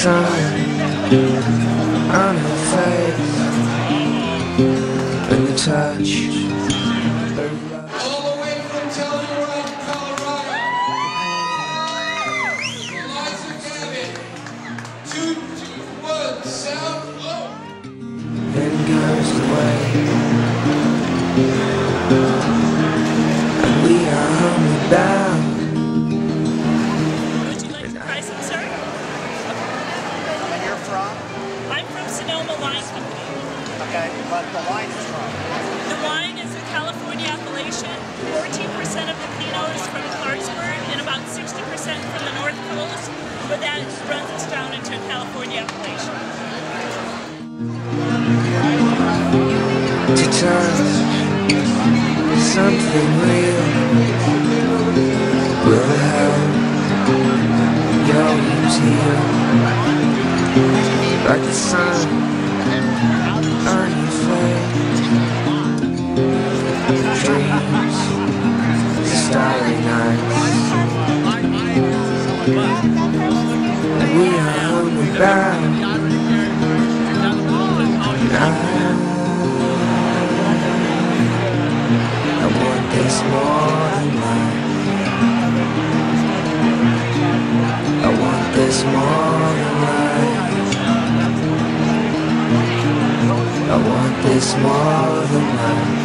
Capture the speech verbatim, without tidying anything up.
sun on her face, and the touch. All the way from Telluride, Colorado, Eliza Gavin, two two one South Low. Then goes away, and we are homeward bound. Would you like to try some, sir? And you're from? I'm from Sonoma Wine Company. Okay, but the wine is from? The wine is a California appellation. fourteen percent of the Pinot is from Clarksburg and about sixty percent from the North Coast, but that runs us down into a California appellation. To touch something real will help your wounds heal, like the sun on your face. Dreams, starry nights, and we are homeward bound. I I want this more than life. I want this more than life. I want this more than life.